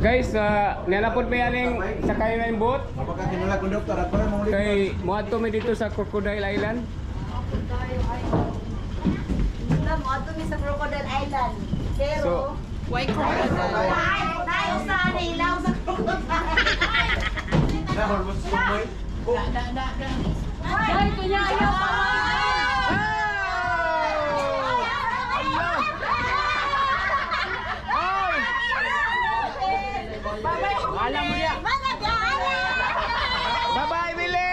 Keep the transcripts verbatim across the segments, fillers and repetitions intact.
Guys, uh, nilapod may aling sakay na yung boat. Apakah kinula konduktor ako na mga Kay muadto mi dito sa Crocodile Island. Wala mo ato mi sa Crocodile Island. Pero So, Why crocodile? tayo sa ilaw sa Crocodile. Nahon mo sa kumoy. Ay, kunya ayo pa. alam mo dia. Bye-bye, Billy.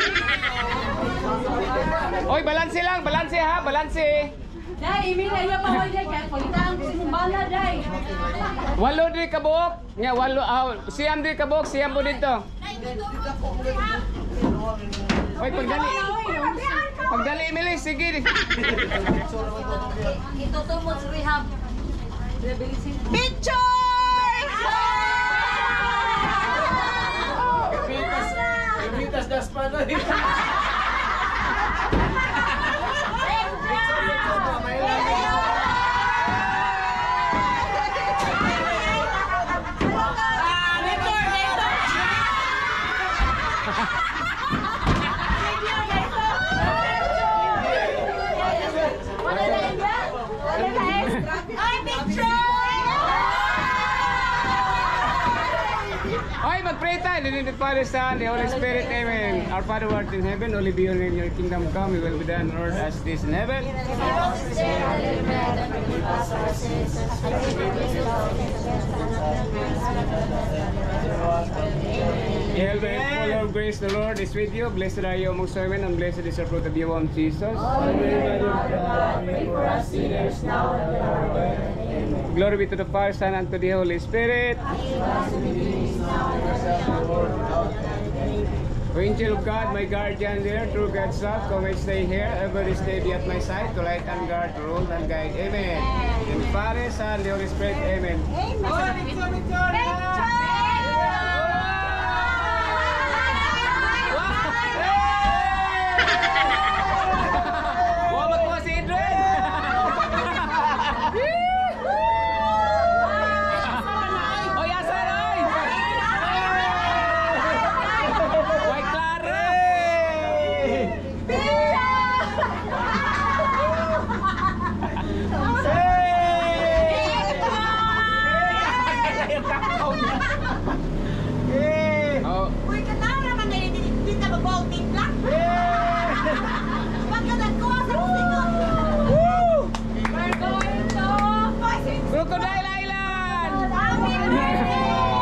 Oy, balanse lang, balanse ha, balanse. Dai, imi na iya pa dai kay pagitang simbala dai. Walo di kabuok. Nya walo ah, siyam di kabuok, siyam po dito. Oy, pagdali. Pagdali, Emily, sige. Ito to mo rehab. Picture! Imitas das panoy. Oy, mag-pray tayo. In the name of the Father, Son, the Holy Spirit, Amen. Our Father who art in heaven, holy be your name, your kingdom come, your will be done on earth as it is in heaven. Hail, the full of grace, the Lord is with you. Blessed are you amongst women, and blessed is the fruit of your womb, Jesus. Glory be to the Father, Son, and to the Holy Spirit. O angel of God, my guardian there, through God's love, come and stay here, ever this day be at my side, to light and guard, to rule and guide. Amen. In the Father, Son, the Holy Spirit. Amen. Wow, magkuha si Adrian! Oy, asan, oy! Oy, Clara! Oh, Uy, katara man na hindi na mag-voting lang. Pagkadagkuha sa kusino. We're going to Crocodile Island! Happy birthday!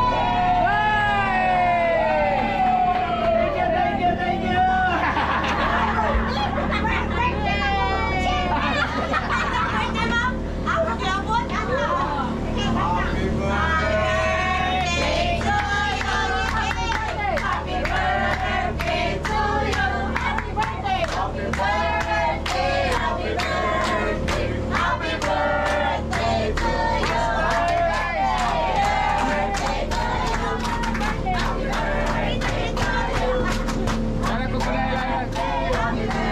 Sana Crocodile Island!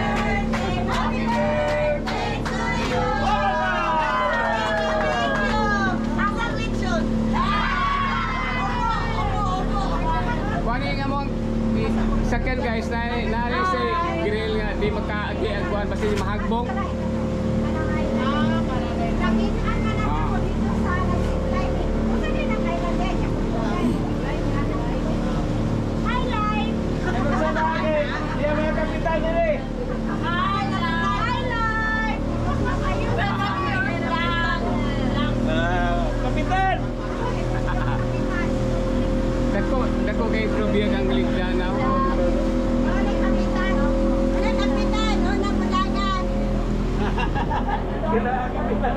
Kuani nga mo second guys na nari sa grill nga di makaagi ang kuan basta di mahagbong. Dia mga kapitan ni. Kapitan. Dako dako kay trubia ang ligdanaw. Kita kapitan.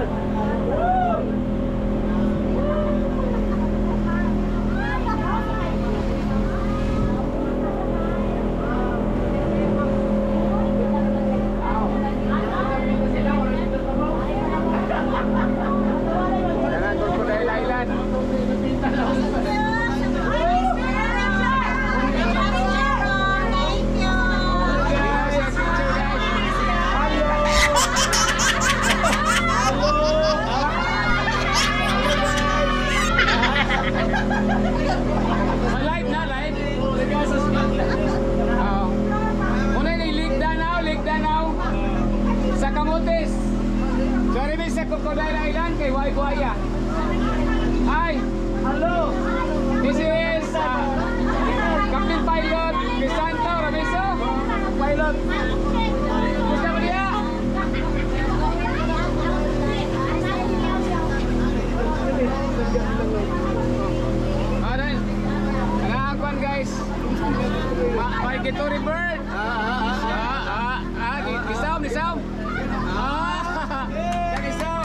Sana Crocodile Island. Thank you. Crocodile Island kay Way Buaya. Hi. Hello. This is uh, Captain Pilot Crisanto Rabiso. Pilot. Gusto mo dia? Adan. Nakakuan guys. Marikituri bird. Ah ah ah ah. Disaw, disaw. Ah. Disaw.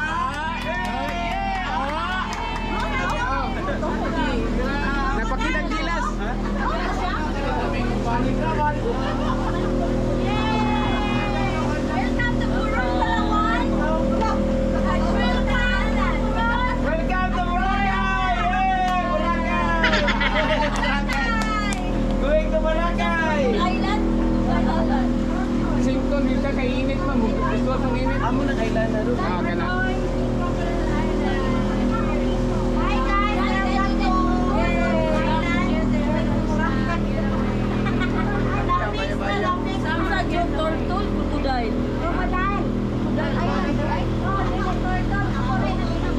Napakitang gilas. Welcome to Purong Palawan. Welcome to Boracay! Yay! Boracay! Going to Boracay! Island. Island. Sington dito kay init man mo. Gusto tong init. Amo na kailan na rin. Ah, kana. Hi guys, welcome to Lamix na Lamix. Samsag yung turtle, crocodile. Crocodile. Ayun, right? Oh, this is turtle. Ako rin ang isang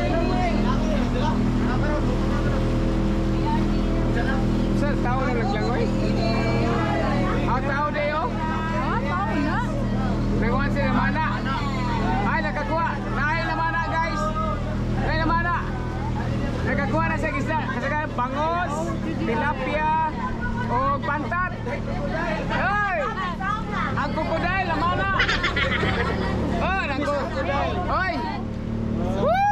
Sir, tao na naglangoy. Ah, tao dayo. Ah, tao na. Nagawan sila mana. Ay, nakakuha. Naay na mana, guys. Naay na mana. Nakakuha na siya isda. Kasagaran bangos, tilapia, o pantat. Ay! Ang crocodile na mana. Oh, ang crocodile. Oy! Woo!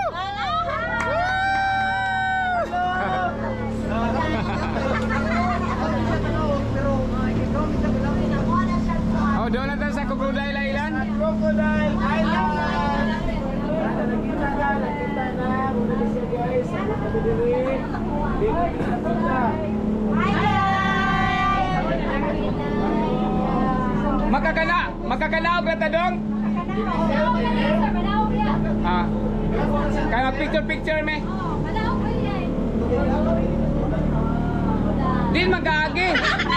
Oh, doon na tayo sa Crocodile Island. Crocodile Island! Nakita na, nakita na. Muna na siya guys. Nakabidiri. Dito, dito na. Hi guys. Makakana, makakana og ratadong. Ah. Kaya picture picture me. Din mag-aagi.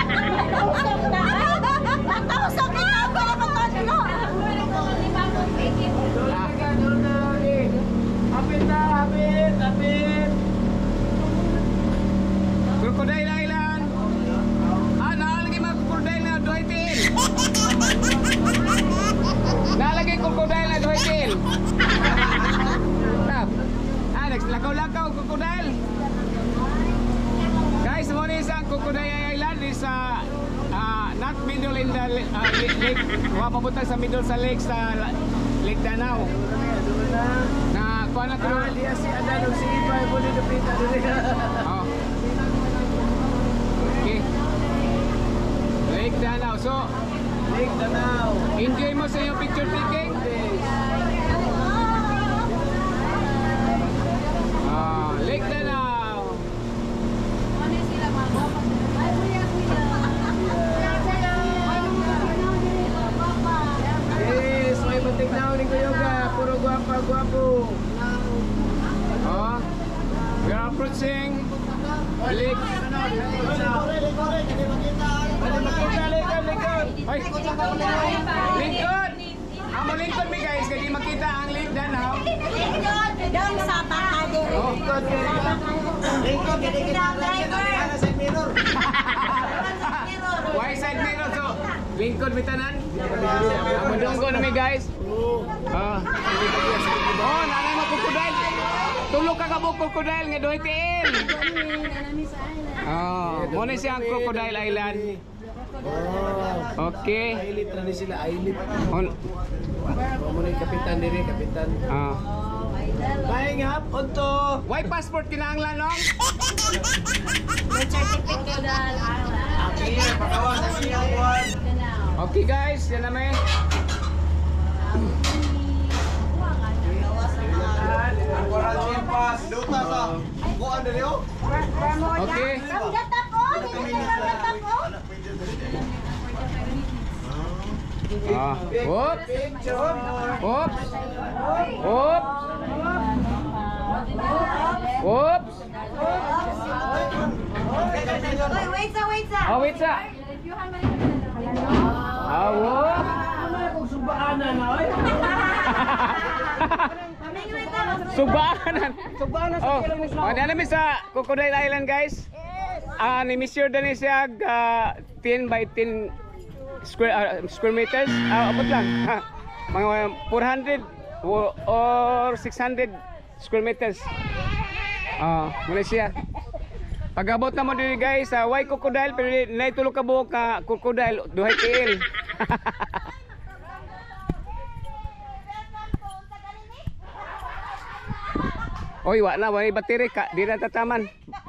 Hapit na, hapit, hapit. Crocodile Island. Ah, naalagi mga crocodile na duhay tail. Naalagi crocodile na duhay tail. Tap. Ah, naglakaw-lakaw crocodile. Guys, mo ni sa Crocodile Island is uh, uh, not middle in the uh, lake. Wa papunta sa middle sa lake sa Lake Danau. Na kuha na Ah, diya si Adan o si Ibay mo nito pita nila. Oh. Okay. Lake Danau. So, Lake Danau. enjoy mo sa iyong picture taking. Ah, Lake Danau. Yes, may batik na ni Kuyoga. Puro guwapa-guwapo. Oh. We are approaching Lake. Ano makita, likod, likod. Ay. Lingkod. Amo lingkod mi guys, kaya di makita ang Lake Danau. Doon sa Takadere. Oh. Likod, likod. Why side mirror so? Lingkod bitanan. Amo dunggo na mi guys. Ah. Oh, nanay mo crocodile. Tulog ka kabuk crocodile nga duhay tiil. Oh, mo na siya ang Crocodile Island. Oh. Okay. Ailit na ni sila, ailit. On. Mo na yung kapitan din eh, kapitan. Ah. Buying up, onto. Why passport kinahanglan no? Okay guys, yan na may. Okay. Samgat ako. Samgat ako. Ah. Oops. Oops. Oops. Oops. Wait, wait sa, wait sa. Oh, wait sa. Ah, whoop. Ano kung subaanan na, oy? Subanan. Subanan sa Oh, kilo ni oh, namin sa Crocodile Island guys. Ah, ni measure din siya ah, ten by ten square ah, square meters. Ah, abot lang. Ha. Mga four hundred or, or six hundred square meters. Ah, muna siya. Pag-abot na mo diri guys, sa uh, crocodile pero nay tulo ka buok ka crocodile duhay K L. Oy, wa na, wa battery ka, di na tataman.